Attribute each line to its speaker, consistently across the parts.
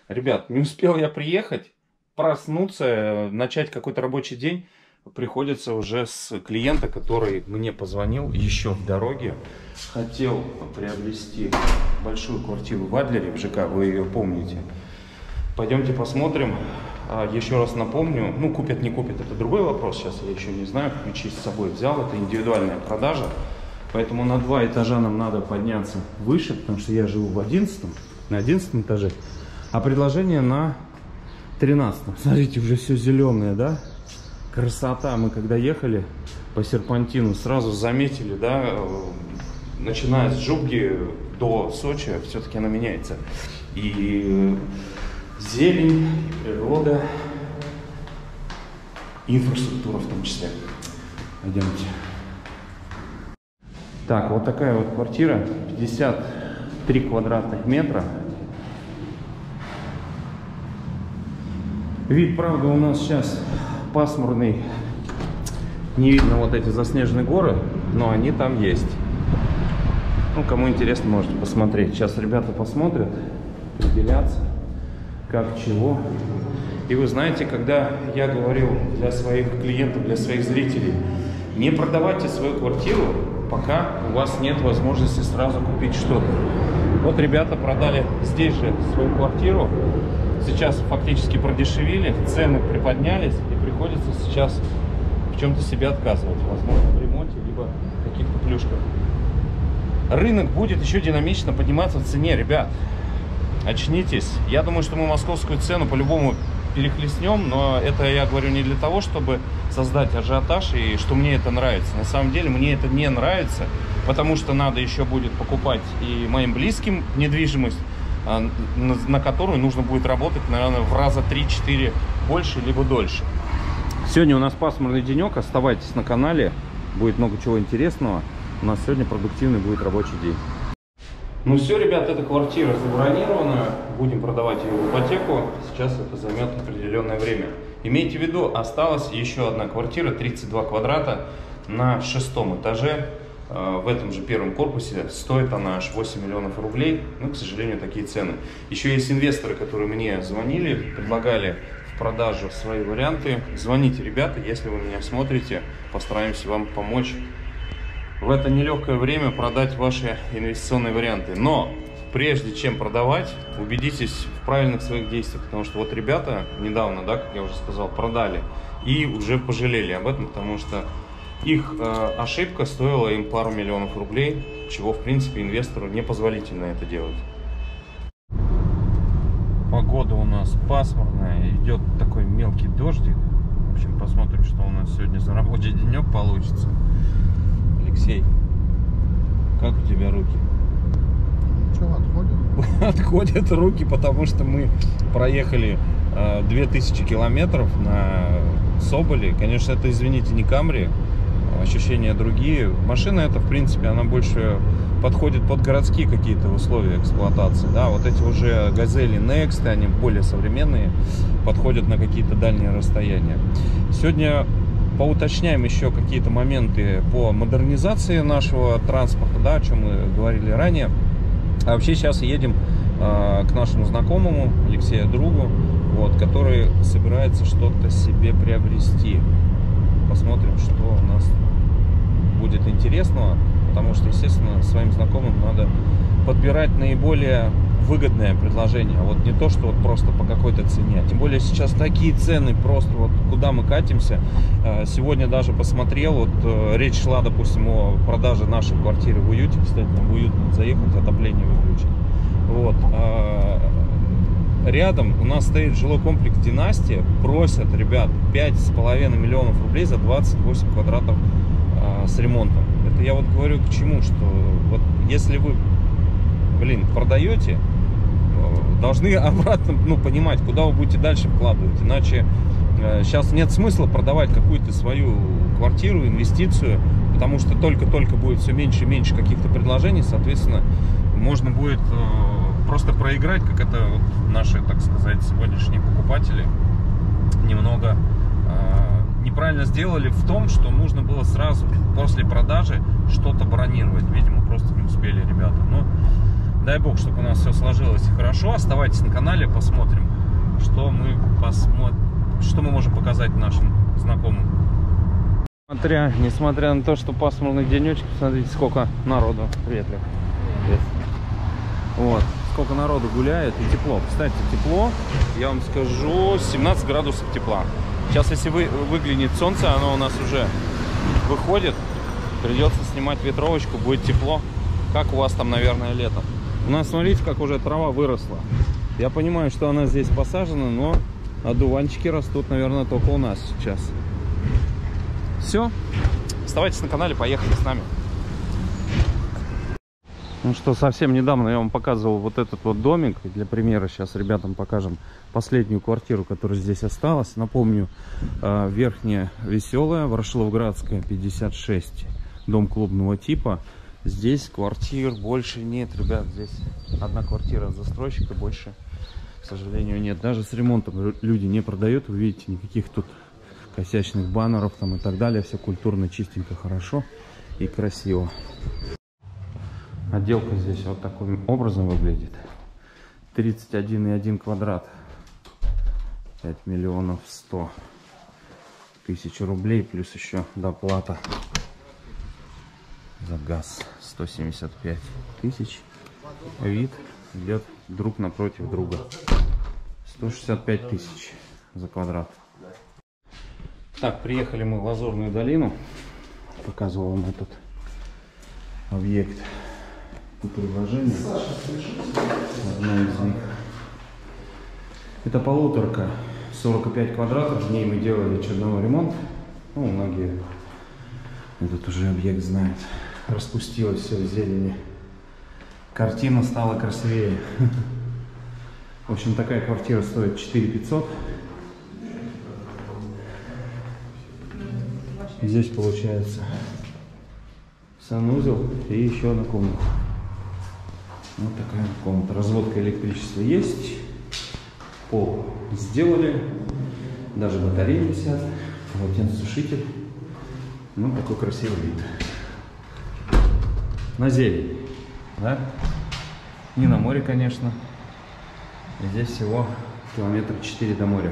Speaker 1: Ребят, не успел я приехать, проснуться, начать какой-то рабочий день. Приходится уже с клиента, который мне позвонил еще в дороге. Хотел приобрести большую квартиру в Адлере, в ЖК, вы ее помните. Пойдемте посмотрим. Еще раз напомню, ну купят, не купят, это другой вопрос. Сейчас я еще не знаю, ключи с собой взял, это индивидуальная продажа. Поэтому на 2 этажа нам надо подняться выше, потому что я живу в 11-м, на 11 этаже. А предложение на 13-м. Смотрите, уже все зеленое, да? Красота. Мы когда ехали по серпантину, сразу заметили, да, начиная с Джуги до Сочи, все-таки она меняется. И зелень, и природа, и инфраструктура в том числе. Пойдемте. Так, вот такая вот квартира, 53 квадратных метра. Вид, правда, у нас сейчас пасмурный, не видно вот эти заснеженные горы, но они там есть. Ну, кому интересно, можете посмотреть. Сейчас ребята посмотрят, определятся, как, чего. И вы знаете, когда я говорил для своих клиентов, для своих зрителей, не продавайте свою квартиру, пока у вас нет возможности сразу купить что-то. Вот ребята продали здесь же свою квартиру. Сейчас фактически продешевили, цены приподнялись, и приходится сейчас в чем-то себе отказывать. Возможно, в ремонте, либо в каких-то плюшках. Рынок будет еще динамично подниматься в цене, ребят. Очнитесь. Я думаю, что мы московскую цену по-любому перехлестнем, но это я говорю не для того, чтобы создать ажиотаж и что мне это нравится. На самом деле мне это не нравится, потому что надо еще будет покупать и моим близким недвижимость, на которую нужно будет работать, наверное, в раза 3-4 больше, либо дольше. Сегодня у нас пасмурный денек, оставайтесь на канале, будет много чего интересного. У нас сегодня продуктивный будет рабочий день. Ну все, ребят, эта квартира забронирована, будем продавать ее в ипотеку, сейчас это займет определенное время. Имейте в виду, осталась еще одна квартира, 32 квадрата на 6-м этаже. В этом же первом корпусе, стоит она аж 8 миллионов рублей, ну, к сожалению, такие цены. Еще есть инвесторы, которые мне звонили, предлагали в продажу свои варианты. Звоните, ребята, если вы меня смотрите, постараемся вам помочь в это нелегкое время продать ваши инвестиционные варианты. Но прежде чем продавать, убедитесь в правильных своих действиях, потому что вот ребята недавно, да, как я уже сказал, продали и уже пожалели об этом, потому что их ошибка стоила им пару миллионов рублей, чего, в принципе, инвестору непозволительно это делать. Погода у нас пасмурная, идет такой мелкий дождик. В общем, посмотрим, что у нас сегодня за рабочий денек получится. Алексей, как у тебя руки?
Speaker 2: Что, отходят?
Speaker 1: Отходят руки, потому что мы проехали 2000 километров на Соболе. Конечно, это, извините, не Камри. Ощущения другие. Машина эта, в принципе, она больше подходит под городские какие-то условия эксплуатации. Да, вот эти уже Газели Next, они более современные, подходят на какие-то дальние расстояния. Сегодня поуточняем еще какие-то моменты по модернизации нашего транспорта, да, о чем мы говорили ранее. А вообще сейчас едем к нашему знакомому, Алексею, другу, вот, который собирается что-то себе приобрести. Посмотрим, что у нас будет интересного, потому что, естественно, своим знакомым надо подбирать наиболее выгодное предложение, а вот не то, что вот просто по какой-то цене. Тем более сейчас такие цены, просто вот куда мы катимся. Сегодня даже посмотрел, вот речь шла, допустим, о продаже нашей квартиры в Уюте. Кстати, нам в Уют надо заехать, отопление выключить. Вот. Рядом у нас стоит жилой комплекс «Династия». Просят, ребят, 5,5 миллионов рублей за 28 квадратов с ремонтом. Это я вот говорю к чему, что вот если вы, продаете, должны обратно, понимать, куда вы будете дальше вкладывать. Иначе сейчас нет смысла продавать какую-то свою квартиру, инвестицию, потому что только-только будет все меньше и меньше каких-то предложений, соответственно, можно будет просто проиграть, как это вот наши, так сказать, сегодняшние покупатели немного неправильно сделали в том, что нужно было сразу после продажи что-то бронировать. Видимо, просто не успели ребята. Но Дай бог, чтобы у нас все сложилось хорошо. Оставайтесь на канале, посмотрим, что мы можем показать нашим знакомым. Несмотря на то, что пасмурный денечек, посмотрите, сколько народу. Привет, Лев. Привет. Вот, сколько народу гуляет и тепло. Кстати, тепло, я вам скажу, 17 градусов тепла. Сейчас, если выглянет солнце, оно у нас уже выходит. Придется снимать ветровочку, будет тепло. Как у вас там, наверное, лето. У нас, смотрите, как уже трава выросла. Я понимаю, что она здесь посажена, но одуванчики растут, наверное, только у нас сейчас. Все. Оставайтесь на канале, поехали с нами. Ну что, совсем недавно я вам показывал вот этот вот домик. Для примера сейчас ребятам покажем последнюю квартиру, которая здесь осталась. Напомню, Верхняя Веселая, Ворошиловградская, 56. Дом клубного типа. Здесь квартир больше нет, ребят. Здесь одна квартира застройщика, больше, к сожалению, нет. Даже с ремонтом люди не продают. Вы видите, никаких тут косячных баннеров там и так далее. Все культурно, чистенько, хорошо и красиво. Отделка здесь вот таким образом выглядит. 31,1 квадрат. 5 миллионов 100 тысяч рублей. Плюс еще доплата за газ. 175 тысяч. Вид идет друг напротив друга. 165 тысяч за квадрат. Так, приехали мы в Лазурную долину. Показывал вам этот объект. Предложение. Одно из них. Это полуторка, 45 квадратов. В ней мы делали черновой ремонт. Ну, многие этот уже объект знают. Распустилось все в зелени. Картина стала красивее. В общем, такая квартира стоит 4500. Здесь получается санузел и еще одна комната. Вот такая комната. Разводка электричества есть. Пол сделали. Даже батареи висят. Полотенцесушитель. Ну, такой красивый вид. На зелень. Да? Не на море, конечно. Здесь всего километра 4 до моря.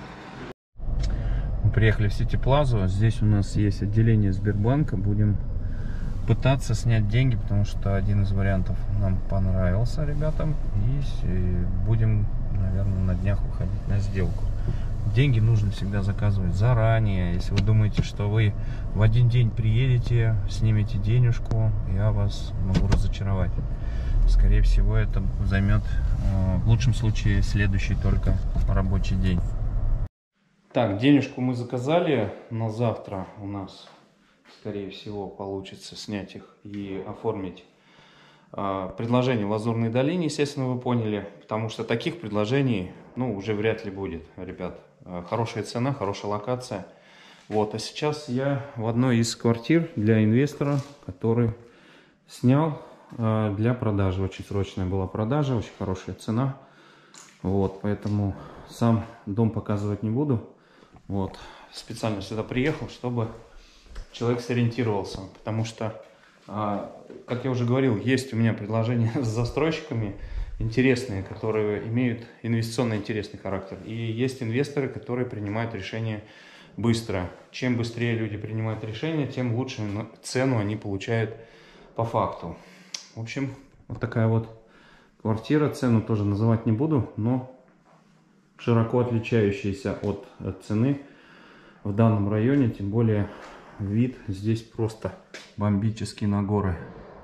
Speaker 1: Мы приехали в Сити Плазу. Здесь у нас есть отделение Сбербанка. Будем пытаться снять деньги, потому что один из вариантов нам понравился ребятам. И будем, наверное, на днях выходить на сделку. Деньги нужно всегда заказывать заранее. Если вы думаете, что вы в один день приедете, снимете денежку, я вас могу разочаровать. Скорее всего, это займет в лучшем случае следующий только рабочий день. Так, денежку мы заказали на завтра. У нас, скорее всего, получится снять их и оформить предложение в Лазурной долине, естественно, вы поняли, потому что таких предложений, ну, уже вряд ли будет, ребят. Хорошая цена, хорошая локация. Вот, а сейчас я в одной из квартир для инвестора, который снял для продажи. Очень срочная была продажа, очень хорошая цена. Вот, поэтому сам дом показывать не буду. Вот, специально сюда приехал, чтобы человек сориентировался, потому что, как я уже говорил, есть у меня предложения с застройщиками интересные, которые имеют инвестиционно интересный характер. И есть инвесторы, которые принимают решения быстро. Чем быстрее люди принимают решения, тем лучше цену они получают по факту. В общем, вот такая вот квартира. Цену тоже называть не буду, но широко отличающаяся от цены в данном районе. Тем более вид здесь просто бомбический на горы.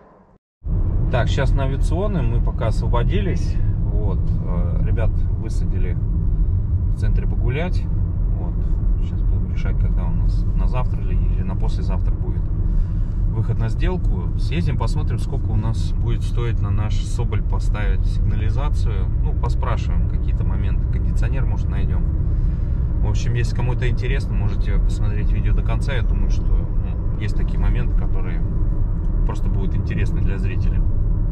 Speaker 1: Так, сейчас на Авиационной мы пока освободились. Вот, ребят высадили в центре погулять. Вот, сейчас будем решать, когда у нас на завтра или на послезавтра будет выход на сделку. Съездим, посмотрим, сколько у нас будет стоить на наш Соболь поставить сигнализацию. Ну, поспрашиваем какие-то моменты. Кондиционер, может, найдем. В общем, если кому-то интересно, можете посмотреть видео до конца. Я думаю, что есть такие моменты, которые просто будут интересны для зрителя.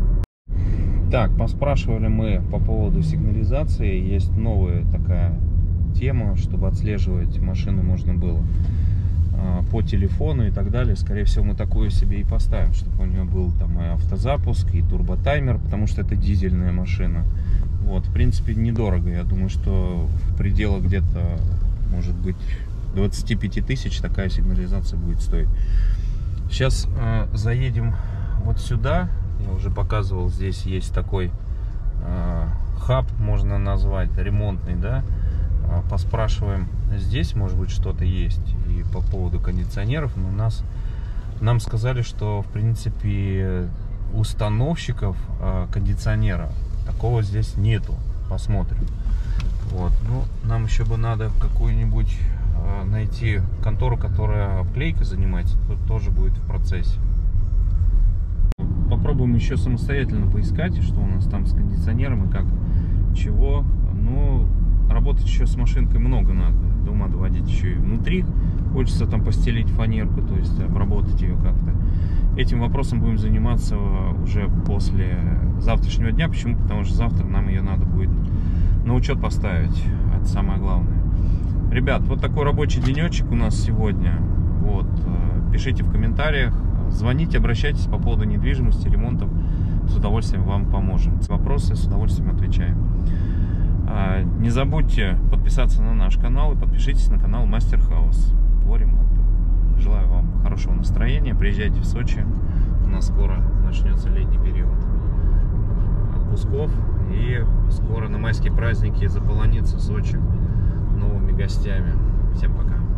Speaker 1: Так, поспрашивали мы по поводу сигнализации. Есть новая такая тема, чтобы отслеживать машину можно было по телефону и так далее. Скорее всего, мы такую себе и поставим, чтобы у нее был там и автозапуск, и турботаймер, потому что это дизельная машина. Вот, в принципе, недорого. Я думаю, что в пределах где-то, может быть, 25 тысяч такая сигнализация будет стоить. Сейчас заедем вот сюда. Я уже показывал, здесь есть такой хаб, можно назвать, ремонтный, да. Поспрашиваем здесь, может быть, что-то есть и по поводу кондиционеров, но нам сказали, что в принципе установщиков кондиционера такого здесь нету. Посмотрим. Вот. Ну, нам еще бы надо какую-нибудь найти контору, которая обклейкой занимается. Тут тоже будет в процессе. Попробуем еще самостоятельно поискать, что у нас там с кондиционером и как, чего. Ну, работать еще с машинкой много надо. Дома доводить еще и внутри. Хочется там постелить фанерку, то есть обработать ее как-то. Этим вопросом будем заниматься уже после завтрашнего дня. Почему? Потому что завтра нам ее надо будет на учет поставить. Это самое главное. Ребят, вот такой рабочий денечек у нас сегодня. Вот. Пишите в комментариях. Звоните, обращайтесь по поводу недвижимости, ремонтов. С удовольствием вам поможем. Вопросы с удовольствием отвечаем. Не забудьте подписаться на наш канал и подпишитесь на канал Мастер Хаус по ремонту. Желаю вам хорошего настроения. Приезжайте в Сочи. У нас скоро начнется летний период отпусков. И скоро на майские праздники заполонится Сочи новыми гостями. Всем пока.